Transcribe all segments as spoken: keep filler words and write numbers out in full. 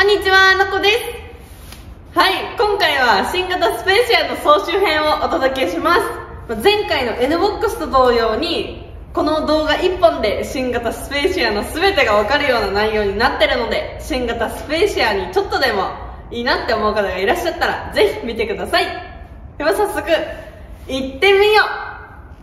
にちは、のこです。はい、今回は新型スペーシアの総集編をお届けします。前回の N ボックスと同様に、この動画いっぽんで新型スペーシアの全てがわかるような内容になってるので、新型スペーシアにちょっとでもいいなって思う方がいらっしゃったらぜひ見てください。では早速行ってみよう。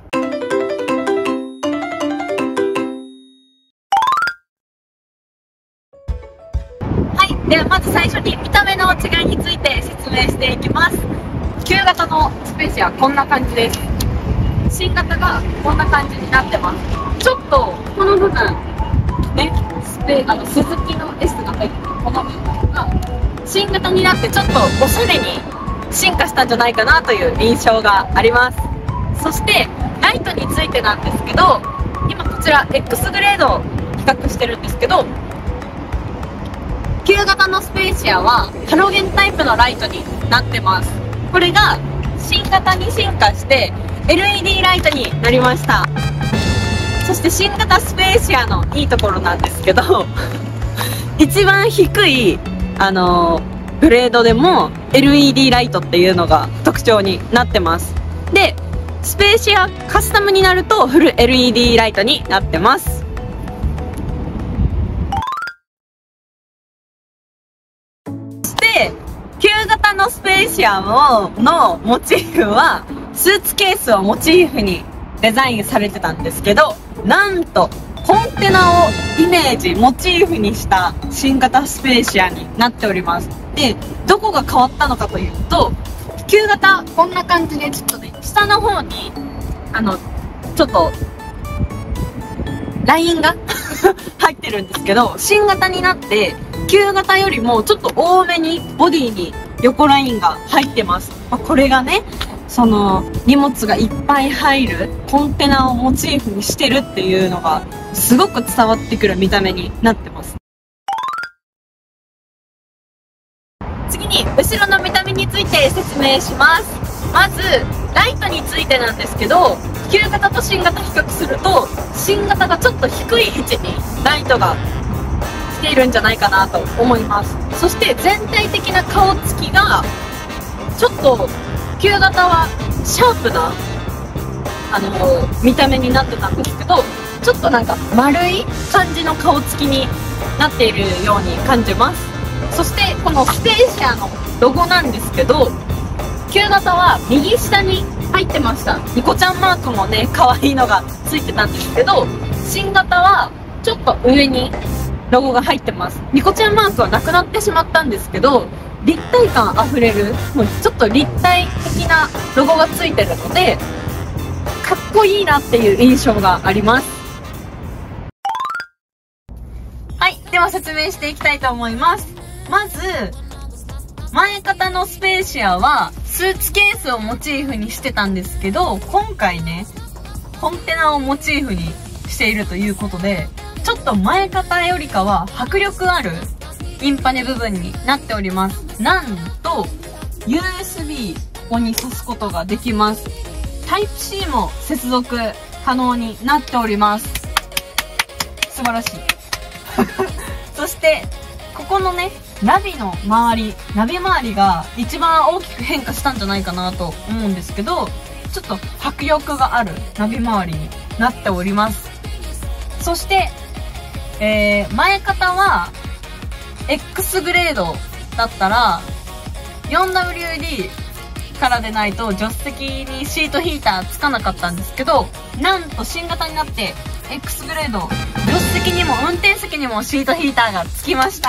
ではまず最初に見た目の違いについて説明していきます。旧型のスペーシアはこんな感じです。新型がこんな感じになってます。ちょっとこの部分ね、スペあのスズキの エス が入ってるこの部分が新型になってちょっとおしゃれに進化したんじゃないかなという印象があります。そしてライトについてなんですけど、今こちら X グレードを比較してるんですけど、旧型のスペーシアはハロゲンタイプのライトになってます。これが新型に進化して エルイーディー ライトになりました。そして新型スペーシアのいいところなんですけど一番低いあのー、グレードでも エルイーディー ライトっていうのが特徴になってます。でスペーシアカスタムになるとフル エルイーディー ライトになってます。旧型のスペーシアのモチーフはスーツケースをモチーフにデザインされてたんですけど、なんとコンテナをイメージモチーフにした新型スペーシアになっております。でどこが変わったのかというと、旧型こんな感じでちょっとね下の方にあのちょっとラインが入ってるんですけど、新型になって旧型よりもちょっと多めにボディに横ラインが入ってます。まあ、これがね、その荷物がいっぱい入るコンテナをモチーフにしてるっていうのがすごく伝わってくる見た目になってます。次に後ろの見た目について説明します。まずライトについてなんですけど、旧型と新型比較すると新型がちょっと低い位置にライトが来ているんじゃないかなと思います。そして全体的な顔つきがちょっと旧型はシャープなあの見た目になってたんですけど、ちょっとなんか丸い感じの顔つきになっているように感じます。そしてこのスペーシアのロゴなんですけど、旧型は右下に入ってました。ニコちゃんマークもね可愛いのがついてたんですけど、新型はちょっと上にロゴが入ってます。ニコちゃんマークはなくなってしまったんですけど、立体感あふれるもうちょっと立体的なロゴがついてるのでかっこいいなっていう印象があります。はい、では説明していきたいと思います。まず前型のスペーシアはスーツケースをモチーフにしてたんですけど、今回ねコンテナをモチーフにしているということで、ちょっと前型よりかは迫力あるインパネ部分になっております。なんと ユーエスビー ここに挿すことができます。タイプ シー も接続可能になっております。素晴らしいそしてここのねナビの周りナビ周りが一番大きく変化したんじゃないかなと思うんですけど、ちょっと迫力があるナビ周りになっております。そしてえー、前型は X グレードだったら フォーダブリューディー からでないと助手席にシートヒーターつかなかったんですけど、なんと新型になって X グレード助手席にも運転席にもシートヒーターがつきました。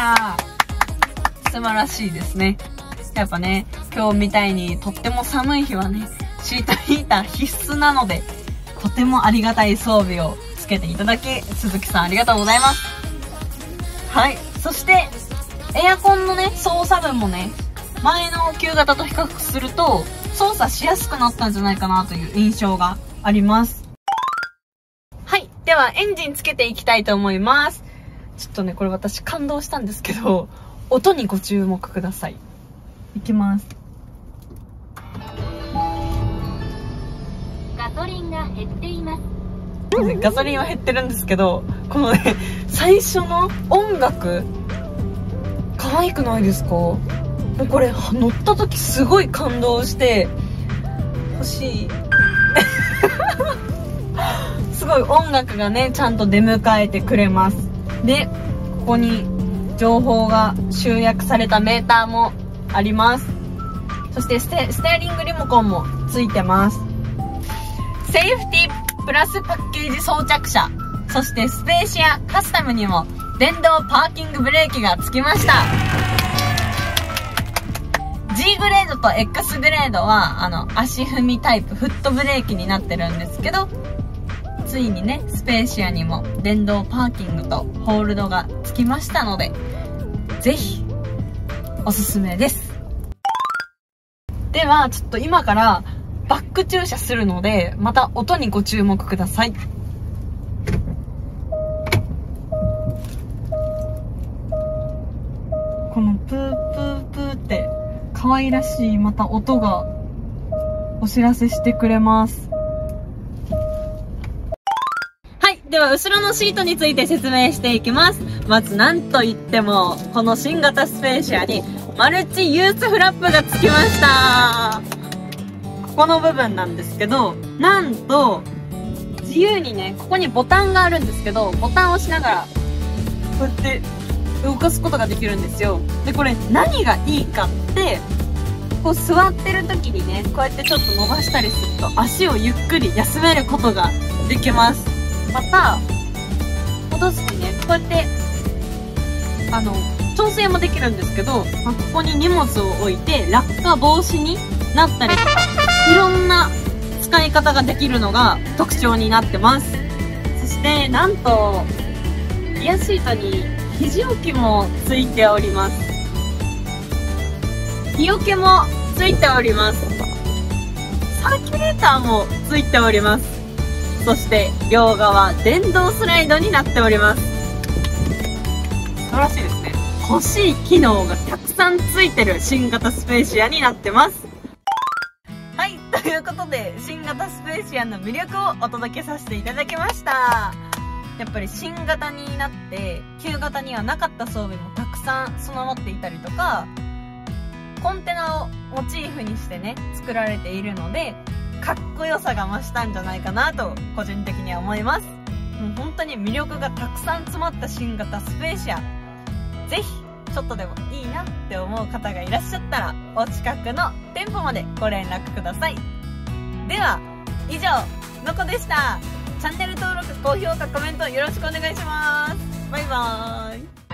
素晴らしいですね。やっぱね今日みたいにとっても寒い日はねシートヒーター必須なので、とてもありがたい装備をつけていただき鈴木さんありがとうございます。はい、そしてエアコンのね操作分もね前の旧型と比較すると操作しやすくなったんじゃないかなという印象があります。はい、ではエンジンつけていきたいと思います。ちょっとねこれ私感動したんですけど、音にご注目ください。いきます。 ガソリンが減っています。 ガソリンは減ってるんですけど、このね最初の音楽か可愛くないですか？もうこれ乗った時すごい感動して欲しいすごい音楽がねちゃんと出迎えてくれます。でここに情報が集約されたメーターもあります。そしてステ、ステアリングリモコンもついてます。セーフティープラスパッケージ装着車、そしてスペーシアカスタムにも電動パーキングブレーキがつきました。 G グレードと X グレードはあの足踏みタイプフットブレーキになってるんですけど、ついにねスペーシアにも電動パーキングとホールドがつきましたので、ぜひおすすめです。ではちょっと今からバック駐車するので、また音にご注目ください。このプープープーって可愛らしいまた音がお知らせしてくれます。はい、では後ろのシートについて説明していきます。まずなんといってもこの新型スペーシアにマルチユースフラップがつきました。ここの部分なんですけど、なんと自由にねここにボタンがあるんですけど、ボタンを押しながらこうやって動かすことができるんですよ。でこれ何がいいかって、こう座ってる時にねこうやってちょっと伸ばしたりすると足をゆっくり休めることができます。また戻すにねこうやってあの調整もできるんですけど、まあ、ここに荷物を置いて落下防止になったりとか、いろんな使い方ができるのが特徴になってます。そしてなんとリアシートに肘置きもついております。日よけもついております。サーキュレーターもついております。そして両側電動スライドになっております。素晴らしいですね。欲しい機能がたくさんついてる新型スペーシアになってます。はい、ということで新型スペーシアの魅力をお届けさせていただきました。やっぱり新型になって旧型にはなかった装備もたくさん備わっていたりとか、コンテナをモチーフにしてね作られているのでかっこよさが増したんじゃないかなと個人的には思います。もう本当に魅力がたくさん詰まった新型スペーシア、ぜひちょっとでもいいなって思う方がいらっしゃったらお近くの店舗までご連絡ください。では以上のこでした。チャンネル登録、高評価、コメントよろしくお願いします。バイバーイ。